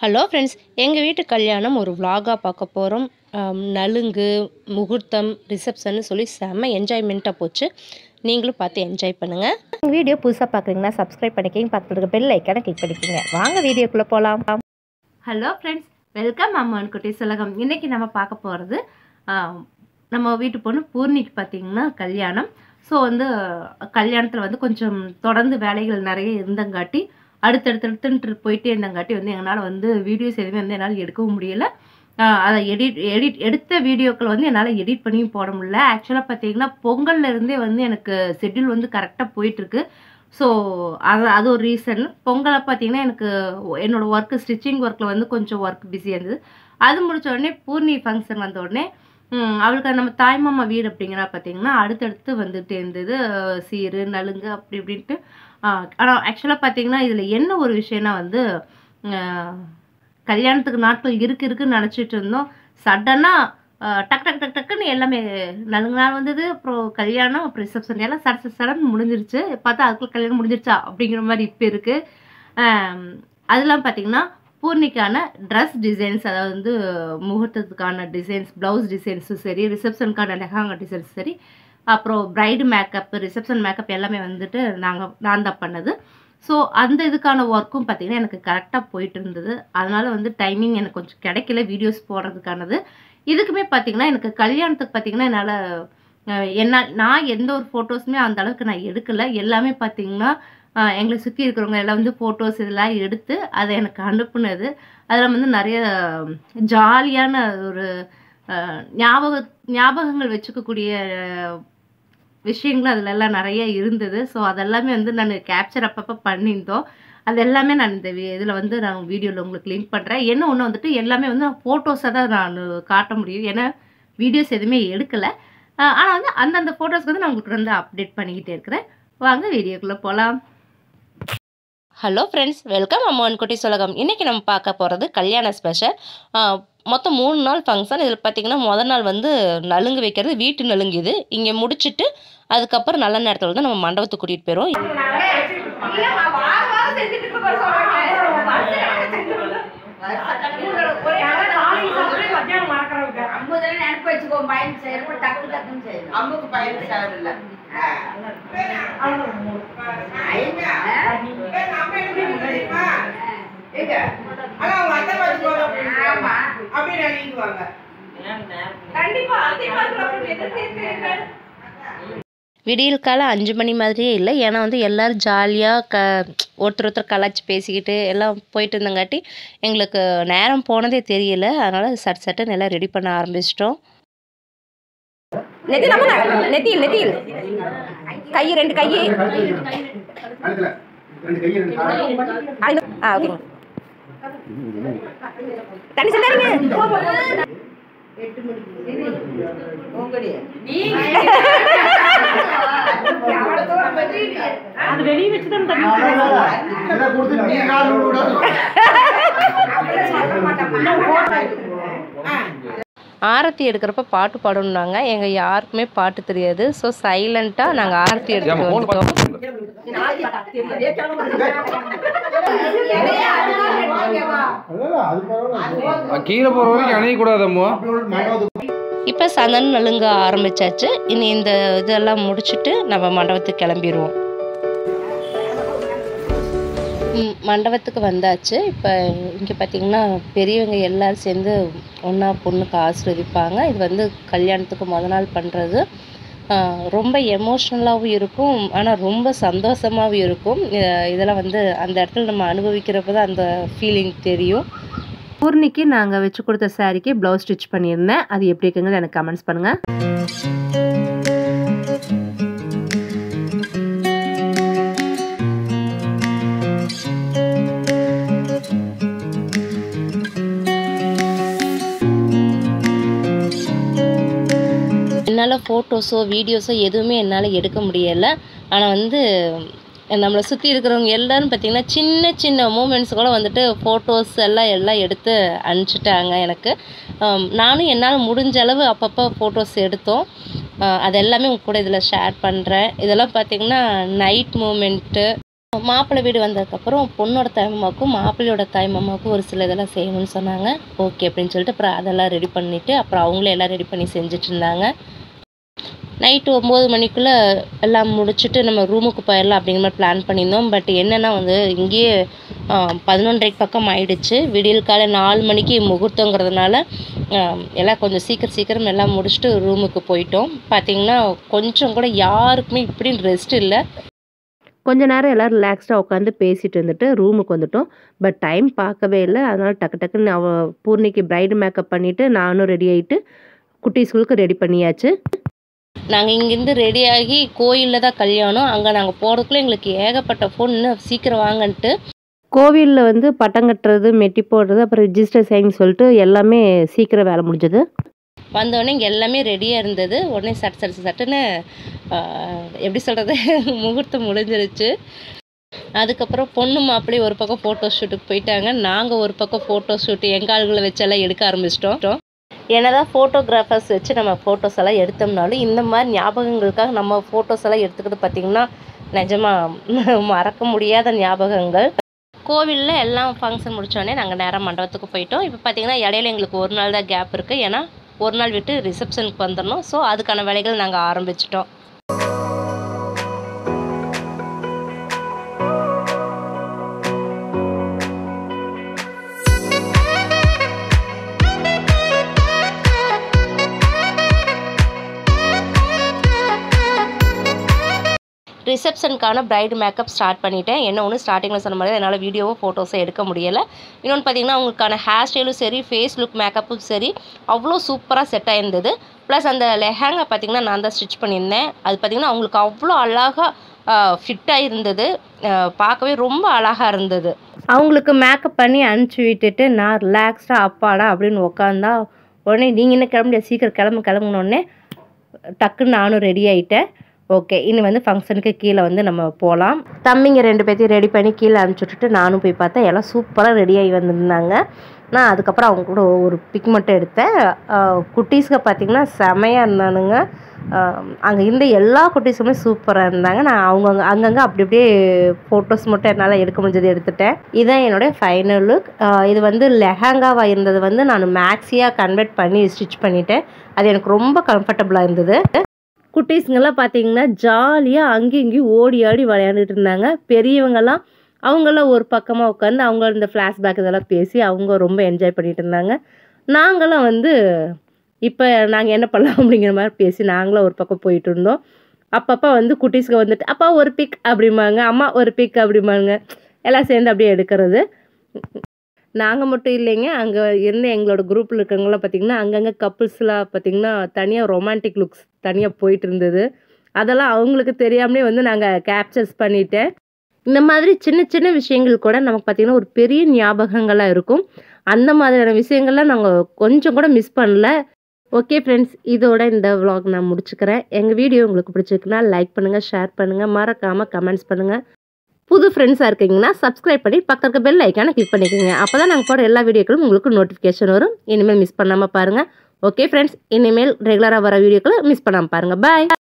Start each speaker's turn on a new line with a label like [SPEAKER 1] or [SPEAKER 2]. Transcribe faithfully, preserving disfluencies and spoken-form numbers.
[SPEAKER 1] Hello friends, எங்கள் வீட்டு கல்யாணம் ஒரு vlog-ஆ பார்க்க போகிறோம். நலுங்கு, முகூர்த்தம், ரிசப்ஷன்னு சொல்லி செம்ம என்ஜாய்மெண்ட்டாக போச்சு. நீங்களும் பார்த்து என்ஜாய் பண்ணுங்கள். வீடியோ புதுசாக பார்க்குறீங்கன்னா சப்ஸ்கிரைப் பண்ணிக்கிங்க, பக்கத்தில் இருக்க பெல் ஐக்கானை கிளிக் பண்ணிக்கோங்க. வாங்க வீடியோக்குள்ளே போகலாம். ஹலோ ஃப்ரெண்ட்ஸ், வெல்கம் அம்மான் குட்டி சுலகம். இன்றைக்கி நம்ம பார்க்க போகிறது நம்ம வீட்டு பொண்ணு பூர்ணிக்கு பார்த்திங்கன்னா கல்யாணம். ஸோ வந்து கல்யாணத்தில் வந்து கொஞ்சம் தொடர்ந்து வேலைகள் நிறைய இருந்தங்காட்டி அடுத்தடுத்தடுத்துன்ட்டு போயிட்டே இருந்தங்காட்டி வந்து என்னால் வந்து வீடியோஸ் எதுவுமே வந்து என்னால் எடுக்கவும் முடியலை. அதை எடிட் எடிட் எடுத்த வீடியோக்கள் வந்து என்னால் எடிட் பண்ணியும் போட முடியல. ஆக்சுவலாக பார்த்தீங்கன்னா பொங்கல்ல இருந்தே வந்து எனக்கு ஷெட்யூல் வந்து கரெக்டாக போயிட்டுருக்கு. ஸோ அது அது ஒரு ரீசன். பொங்கலை பார்த்தீங்கன்னா எனக்கு என்னோடய ஒர்க்கு ஸ்டிச்சிங் ஒர்க்கில் வந்து கொஞ்சம் ஒர்க் பிஸியாக இருந்தது. அது முடித்த உடனே பூர்ணி ஃபங்க்ஷன் வந்த உடனே அவளுக்கு நம்ம தாய்மாமா வீடு அப்படிங்கிற பார்த்தீங்கன்னா அடுத்தடுத்து வந்துட்டு இருந்தது. சீரு நலுங்கு அப்படி இப்படின்ட்டு. ஆனால் ஆக்சுவலாக பார்த்தீங்கன்னா இதில் என்ன ஒரு விஷயம்னா வந்து கல்யாணத்துக்கு நாட்கள் இருக்கு இருக்குன்னு நினச்சிட்டு இருந்தோம். சடனாக டக் டக் டக் டக்குன்னு எல்லாமே நலுங்கு நாள் வந்தது. அப்புறம் கல்யாணம், அப்புறம் ரிசப்ஷன் எல்லாம் சட சடன்னு முடிஞ்சிருச்சு. பார்த்தா அதுக்குள்ள கல்யாணம் முடிஞ்சிருச்சா அப்படிங்கிற மாதிரி இப்போ இருக்குது. அதெல்லாம் பார்த்தீங்கன்னா பூர்ணிக்கான ட்ரெஸ் டிசைன்ஸ், அதாவது வந்து முகூர்த்தத்துக்கான டிசைன்ஸ், ப்ளவுஸ் டிசைன்ஸும் சரி, ரிசப்ஷனுக்கான லெஹாங்கா டிசைன்ஸும் சரி, அப்புறம் ப்ரைடு மேக்கப், ரிசப்ஷன் மேக்கப் எல்லாமே வந்துட்டு நாங்கள் நான் தான் பண்ணது. ஸோ அந்த இதுக்கான ஒர்க்கும் பார்த்திங்கன்னா எனக்கு கரெக்டாக போயிட்டு இருந்தது. அதனால் வந்து டைமிங் எனக்கு கொஞ்சம் கிடைக்கல வீடியோஸ் போடுறதுக்கானது. இதுக்குமே பார்த்திங்கன்னா எனக்கு கல்யாணத்துக்கு பார்த்திங்கன்னா என்னால் என்ன நான் எந்த ஒரு ஃபோட்டோஸுமே அந்த அளவுக்கு நான் எடுக்கலை. எல்லாமே பார்த்திங்கன்னா எங்களை சுற்றி இருக்கிறவங்க எல்லாம் வந்து ஃபோட்டோஸ் இதெல்லாம் எடுத்து அதை எனக்கு அனுப்புனது. அதில் வந்து நிறைய ஜாலியான ஒரு ஞாபக ஞாபகங்கள் வச்சுக்கக்கூடிய விஷயங்கள் அதில் எல்லாம் நிறைய இருந்தது. ஸோ அதெல்லாமே வந்து நான் கேப்சர் அப்பப்போ பண்ணியிருந்தோம். அது எல்லாமே நான் இந்த இதில் வந்து நான் வீடியோவில் உங்களுக்கு லிங்க் பண்ணுறேன். என்ன ஒன்று வந்துட்டு எல்லாமே வந்து ஃபோட்டோஸாக தான் நான் காட்ட முடியும், ஏன்னா வீடியோஸ் எதுவுமே எடுக்கலை. ஆனால் வந்து அந்தந்த ஃபோட்டோஸ்க்கு வந்து நான் உங்களுக்கு வந்து அப்டேட் பண்ணிக்கிட்டே இருக்கிறேன். வாங்க வீடியோக்குள்ளே போகலாம். ஹலோ ஃப்ரெண்ட்ஸ், வெல்கம் அம்மான் குட்டி சுலகம். இன்றைக்கி நம்ம பார்க்க போகிறது கல்யாண ஸ்பெஷல். மொத்தம் மூணு நாள் ஃபங்க்ஷன். இதில் பார்த்திங்கன்னா முதல் நாள் வந்து நலுங்கு வைக்கிறது, வீட்டு நலுங்கு இது. இங்கே முடிச்சுட்டு அதுக்கப்புறம் நல்ல நேரத்தில் வந்து நம்ம மண்டபத்துக்கு கூட்டிகிட்டு போயிடுவோம். விடியல் காலம் அஞ்சு மணி மாதிரியே இல்லை, ஏன்னா வந்து எல்லோரும் ஜாலியாக க ஒருத்தர் ஒருத்தர் கலாச்சி பேசிக்கிட்டு எல்லாம் போயிட்டு இருந்தங்காட்டி எங்களுக்கு நேரம் போனதே தெரியல. அதனால் சட் சட்டுன்னு எல்லாம் ரெடி பண்ண ஆரம்பிச்சிட்டோம். நெத்தி நம்ம நெத்தியில் நெத்தியில் கை ரெண்டு கை ஆ ஓகே. தண்ணி சொல்லாதீங்க. வெளியே வச்சுதான் ஆரத்தி எடுக்கிறப்ப பாட்டு பாடணுன்னாங்க. எங்கள் யாருக்குமே பாட்டு தெரியாது. ஸோ சைலண்ட்டாக நாங்கள் ஆரத்தி எடுத்துகிட்டு வந்துட்டோம். இப்போ சந்தனம் நலுங்க ஆரம்பிச்சாச்சு. இனி இந்த இதெல்லாம் முடிச்சுட்டு நம்ம மண்டபத்துக்கு கிளம்பிடுவோம். மண்டபத்துக்கு வந்தாச்சு. இப்போ இங்கே பார்த்திங்கன்னா பெரியவங்க எல்லோரும் சேர்ந்து ஒன்றா பொண்ணுக்கு ஆசீர்வதிப்பாங்க. இது வந்து கல்யாணத்துக்கு முத நாள் பண்ணுறது. ரொம்ப எமோஷ்னலாகவும் இருக்கும், ஆனால் ரொம்ப சந்தோஷமாகவும் இருக்கும். இதெல்லாம் வந்து அந்த இடத்துல நம்ம அனுபவிக்கிறப்ப தான் அந்த ஃபீலிங் தெரியும். பூர்ணிக்கு நாங்கள் வச்சு கொடுத்த சாரீக்கு ப்ளவுஸ் ஸ்டிச் பண்ணியிருந்தேன். அது எப்படி இருக்குங்கிறது எனக்கு கமெண்ட்ஸ் பண்ணுங்கள். என்னால் ஃபோட்டோஸோ வீடியோஸோ எதுவுமே என்னால் எடுக்க முடியலை. ஆனால் வந்து நம்மளை சுற்றி இருக்கிறவங்க எல்லோரும் பார்த்திங்கன்னா சின்ன சின்ன மூமெண்ட்ஸ் கூட வந்துட்டு ஃபோட்டோஸ் எல்லாம் எல்லாம் எடுத்து அனுப்பிச்சிட்டாங்க எனக்கு. நானும் என்னால் முடிஞ்ச அளவு அப்பப்போ ஃபோட்டோஸ் எடுத்தோம். அது எல்லாமே உங்க கூட இதில் ஷேர் பண்ணுறேன். இதெல்லாம் பார்த்திங்கன்னா நைட் மூமெண்ட்டு. மாப்பிள்ளை வீடு வந்ததுக்கப்புறம் பொண்ணோட தாய்மாமாவுக்கும் மாப்பிள்ளையோட தாய்மாமாவுக்கும் ஒரு சில இதெல்லாம் செய்யணும்னு சொன்னாங்க. ஓகே அப்படின்னு சொல்லிட்டு அப்புறம் அதெல்லாம் ரெடி பண்ணிவிட்டு அப்புறம் அவங்களே எல்லாம் ரெடி பண்ணி செஞ்சுட்டு இருந்தாங்க. நைட்டு ஒம்பது மணிக்குள்ளே எல்லாம் முடிச்சுட்டு நம்ம ரூமுக்கு போயிடலாம் அப்படிங்கிற மாதிரி பிளான் பண்ணியிருந்தோம். பட் என்னென்னா வந்து இங்கேயே பதினொன்றரைக்கு பக்கம் ஆயிடுச்சு. விடியல் காலை நாலு மணிக்கு முகூர்த்தங்கிறதுனால எல்லாம் கொஞ்சம் சீக்கிரம் சீக்கிரம் எல்லாம் முடிச்சுட்டு ரூமுக்கு போயிட்டோம். பார்த்திங்கன்னா கொஞ்சம் கூட யாருக்குமே இப்படின்னு ரெஸ்ட் இல்லை. கொஞ்ச நேரம் எல்லோரும் ரிலாக்ஸ்டாக உட்காந்து பேசிகிட்டு இருந்துட்டு ரூமுக்கு வந்துட்டோம். பட் டைம் பார்க்கவே இல்லை. அதனால் டக்கு டக்குன்னு அவ பூர்ணிக்கு பிரைடு மேக்கப் பண்ணிவிட்டு நானும் ரெடி ஆகிட்டு குட்டி ஸ்கூலுக்கு ரெடி பண்ணியாச்சு. நாங்கள் இங்கேருந்து ரெடியாகி கோயிலில் தான் கல்யாணம். அங்கே நாங்கள் போகிறதுக்குள்ளே எங்களுக்கு ஏகப்பட்ட ஃபோன் இன்னும் சீக்கிரம் வாங்கன்ட்டு. கோவிலில் வந்து பட்டம் கட்டுறது, மெட்டி போடுறது, அப்புறம் ரிஜிஸ்டர் செய்யணும்னு சொல்லிட்டு எல்லாமே சீக்கிரம் வேலை முடிஞ்சது. வந்தோடனே இங்கே எல்லாமே ரெடியாக இருந்தது. உடனே சட்டு சட்டு சட்டுன்னு எப்படி சொல்கிறது முகூர்த்தம் முடிஞ்சிருச்சு. அதுக்கப்புறம் பொண்ணு மாப்பிள்ளை ஒரு பக்கம் ஃபோட்டோ ஷூட்டுக்கு போயிட்டாங்க. நாங்கள் ஒரு பக்கம் ஃபோட்டோ ஷூட்டு எங்கள் ஆளுகளை வச்செல்லாம் எடுக்க ஆரம்பிச்சிட்டோம். என்னதான் ஃபோட்டோகிராஃபர்ஸ் வச்சு நம்ம ஃபோட்டோஸ் எல்லாம் எடுத்தோம்னாலும் இந்த மாதிரி ஞாபகங்களுக்காக நம்ம ஃபோட்டோஸ் எல்லாம் எடுத்துக்கிட்டு பார்த்திங்கன்னா நிஜமாக மறக்க முடியாத ஞாபகங்கள். கோவிலில் எல்லாம் ஃபங்க்ஷன் முடித்தோடனே நாங்கள் நேராக மண்டபத்துக்கு போயிட்டோம். இப்போ பார்த்திங்கன்னா இடையில எங்களுக்கு ஒரு நாள் தான் கேப் இருக்குது. ஏன்னா ஒரு நாள் விட்டு ரிசப்ஷனுக்கு வந்துடணும். ஸோ அதுக்கான வேலைகள் நாங்கள் ஆரம்பிச்சிட்டோம். ரிசப்ஷனுக்கான பிரைடு மேக்கப் ஸ்டார்ட் பண்ணிட்டேன். என்ன ஒன்று ஸ்டார்டிங்கில் சொன்ன மாதிரி என்னால் வீடியோவோ ஃபோட்டோஸோ எடுக்க முடியலை. இன்னொன்று பார்த்திங்கன்னா அவங்களுக்கான ஹேர் ஸ்டைலும் சரி, ஃபேஸ் லுக் மேக்கப்பும் சரி அவ்வளோ சூப்பராக செட் ஆகிருந்தது. ப்ளஸ் அந்த லெஹங்கா பார்த்திங்கன்னா நான் தான் ஸ்டிச் பண்ணியிருந்தேன். அது பார்த்திங்கன்னா அவங்களுக்கு அவ்வளோ அழகாக ஃபிட்டாக இருந்தது. பார்க்கவே ரொம்ப அழகாக இருந்தது. அவங்களுக்கு மேக்கப் பண்ணி அனுப்பிச்சி விட்டுட்டு நான் ரிலாக்ஸ்டாக அப்பாடா அப்படின்னு உக்காந்தா உடனே நீங்கள் என்ன கிளம்ப முடியாது, சீக்கிரம் கிளம்பு கிளம்புனோடனே டக்குன்னு நானும் ரெடி ஆகிட்டேன். ஓகே, இனி வந்து ஃபங்க்ஷனுக்கு கீழே வந்து நம்ம போகலாம். தம்பிங்க ரெண்டு பேர்த்தையும் ரெடி பண்ணி கீழே அனுப்பிச்சி விட்டுட்டு நானும் போய் பார்த்தேன். எல்லாம் சூப்பராக ரெடியாகி வந்திருந்தாங்க. நான் அதுக்கப்புறம் அவங்க கூட ஒரு பிக் மட்டும் எடுத்தேன். குட்டீஸ்க்கு பார்த்திங்கன்னா செமையாக இருந்தானுங்க. அங்கே இருந்த எல்லா குட்டீஸுமே சூப்பராக இருந்தாங்க. நான் அவங்கவுங்க அங்கங்கே அப்படி அப்படியே ஃபோட்டோஸ் மட்டும் என்னால் எடுக்க முடிஞ்சது எடுத்துட்டேன். இதுதான் என்னோடய ஃபைனல் லுக். இது வந்து லெஹங்காவாக இருந்தது வந்து நான் மேக்ஸியாக கன்வெர்ட் பண்ணி ஸ்டிச் பண்ணிட்டேன். அது எனக்கு ரொம்ப கம்ஃபர்டபுளாக இருந்தது. குட்டீஸுங்கெல்லாம் பார்த்திங்கன்னா ஜாலியாக அங்கேயும் இங்கேயும் ஓடி ஆடி விளையாண்டுட்டு இருந்தாங்க. பெரியவங்கெல்லாம் அவங்களாம் ஒரு பக்கமாக உட்காந்து அவங்க இந்த ஃப்ளாஷ்பேக் இதெல்லாம் பேசி அவங்க ரொம்ப என்ஜாய் பண்ணிகிட்டு இருந்தாங்க. நாங்களாம் வந்து இப்போ நாங்கள் என்ன பண்ணலாம் அப்படிங்கிற மாதிரி பேசி நாங்களும் ஒரு பக்கம் போயிட்டு இருந்தோம். அப்பப்போ வந்து குட்டீஸ்க்கு வந்துட்டு அப்பா ஒரு பிக் அப்படிம்பாங்க, அம்மா ஒரு பிக் அப்படிம்பாங்க. எல்லாம் சேர்ந்து அப்படியே எடுக்கிறது. நாங்கள் மட்டும் இல்லைங்க, அங்கே இருந்த எங்களோட குரூப்பில் இருக்கிறவங்களாம் பார்த்திங்கன்னா அங்கங்கே கப்புள்ஸ்லாம் பார்த்திங்கன்னா தனியாக ரொமான்டிக் லுக்ஸ் தனியாக போயிட்டு இருந்தது. அதெல்லாம் அவங்களுக்கு தெரியாமலே வந்து நாங்கள் கேப்சர்ஸ் பண்ணிட்டேன். இந்த மாதிரி சின்ன சின்ன விஷயங்கள் கூட நமக்கு பார்த்திங்கன்னா ஒரு பெரிய ஞாபகங்களாக இருக்கும். அந்த மாதிரியான விஷயங்கள்லாம் நாங்கள் கொஞ்சம் கூட மிஸ் பண்ணல. ஓகே ஃப்ரெண்ட்ஸ், இதோட இந்த விலாக் நான் முடிச்சுக்கிறேன். எங்கள் வீடியோ உங்களுக்கு பிடிச்சிருக்குன்னா லைக் பண்ணுங்கள், ஷேர் பண்ணுங்கள், மறக்காமல் கமெண்ட்ஸ் பண்ணுங்கள். புது ஃப்ரெண்ட்ஸாக இருக்கீங்கன்னா சப்ஸ்கிரைப் பண்ணி பக்கத்துக்கு பெல் ஐக்கானை கிளிக் பண்ணிக்கோங்க. அப்போ தான் நாங்கள் போகிற எல்லா வீடியோக்களும் உங்களுக்கு நோட்டிஃபிகேஷன் வரும். இனிமேல் மிஸ் பண்ணாமல் பாருங்கள். ஓகே ஃப்ரெண்ட்ஸ், இனிமேல் ரெகுலராக வர வீடியோக்களை மிஸ் பண்ணாமல் பாருங்கள். பாய்.